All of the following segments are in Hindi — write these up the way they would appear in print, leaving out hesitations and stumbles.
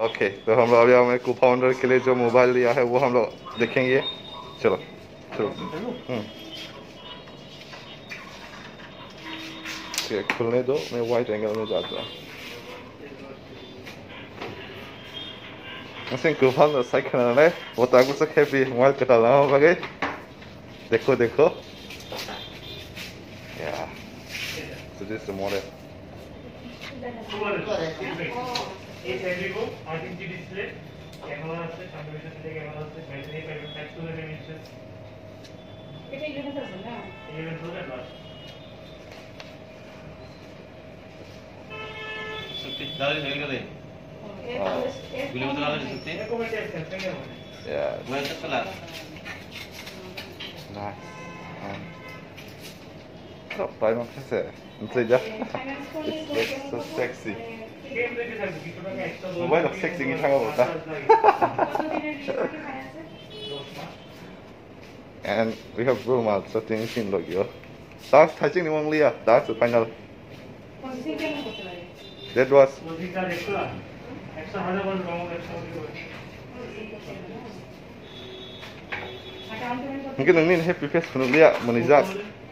ओके, तो हम लोग अभी हमें को फाउंडर के लिए जो मोबाइल लिया है वो हम लोग देखेंगे। चलो चलो। खुलने दो, मैं वाइट एंगल में जाता हूँ। Masih gufan lo saya kenal le, otak aku sak happy, mobile kita lama bagai. देखो देखो, yeah, so this is the model. Yeah. Nice. So, paano kasi? It's so sexy. Mobile of sexy kita nggak buta. And we have room out, so tingin look yo. That's touching the one Leah. That's the final. That was. Mungkin ini happy face penuh Leah menizas.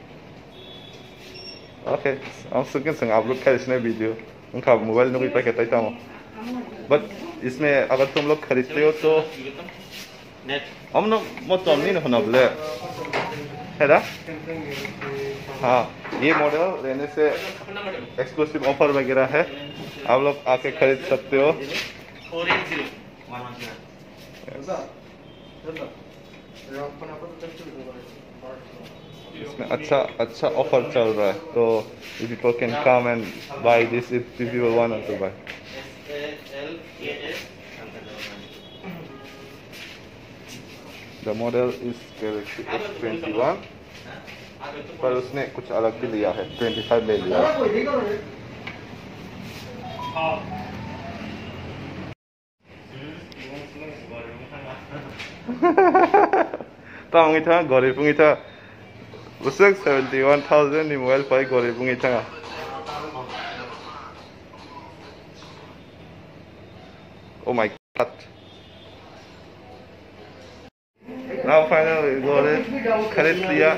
Okay, हम सुन संग अपलोड कर इसने वीडियो उनका मोबाइल में कोई पैकेट आता हूँ, बट इसमें अगर तुम लोग खरीदते हो तो हम लोग मत तो नहीं होना बोले है ना। हाँ, ये मॉडल लेने से एक्सक्लूसिव ऑफर वगैरह है, आप लोग आके खरीद सकते हो। इसमें अच्छा ऑफर चल रहा है, तो if people can come and buy this if people want to buy. The model is Galaxy S21, पर उसने कुछ अलग भी लिया है, 25 ले लिया है। ताऊ इतना गरीब हूँ इतना उसक 71,000 नि मोबाइल पाई गरीब हूँ इतना। Oh my god! Now finally we got it, खरीद लिया।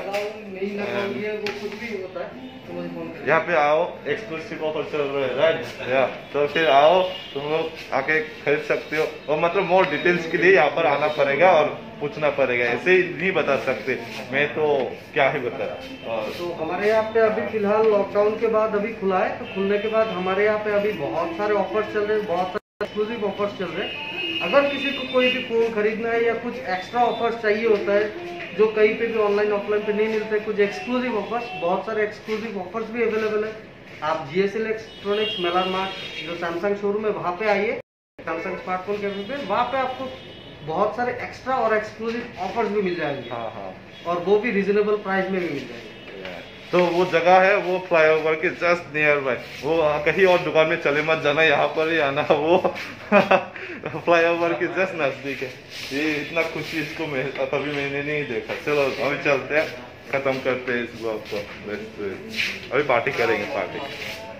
यहाँ पे आओ, एक्सक्लूसिव ऑफर चल रहा है, राइट? या तो फिर आओ, तुम लोग आके खरीद सकते हो, और मतलब मोर डिटेल्स के लिए यहाँ पर आना पड़ेगा और पूछना पड़ेगा, ऐसे ही नहीं बता सकते, मैं तो क्या ही बता। तो हमारे यहाँ पे अभी फिलहाल लॉकडाउन के बाद अभी खुला है, तो खुलने के बाद हमारे यहाँ पे अभी बहुत सारे ऑफर्स चल रहे हैं, बहुत सारे एक्सक्लूसिव ऑफर्स चल रहे हैं। अगर किसी को कोई भी फोन खरीदना है या कुछ एक्स्ट्रा ऑफर्स चाहिए होता है जो कहीं पे भी ऑनलाइन ऑफलाइन पे नहीं मिलते, कुछ एक्सक्लूसिव ऑफर्स, बहुत सारे एक्सक्लूसिव ऑफर्स भी अवेलेबल है। आप GSL इलेक्ट्रॉनिक्स मेलर मार्ट जो सैमसंग शोरूम है वहाँ पे आइए, सैमसंग स्मार्टफोन के पे वहाँ पे आपको बहुत सारे एक्स्ट्रा और एक्सक्लूसिव ऑफर्स भी मिल जाएंगे। हाँ, और वो भी रिजनेबल प्राइस में भी मिल जाएंगे। तो वो जगह है वो फ्लाईओवर के जस्ट नियर बाय, वो कहीं और दुकान में चले मत जाना, यहाँ पर ही आना, वो फ्लाईओवर के जस्ट नजदीक है। ये इतना खुशी इसको मैं कभी मैंने नहीं देखा। चलो अभी चलते हैं, खत्म करते हैं इस ब्लॉग को, अभी पार्टी करेंगे पार्टी।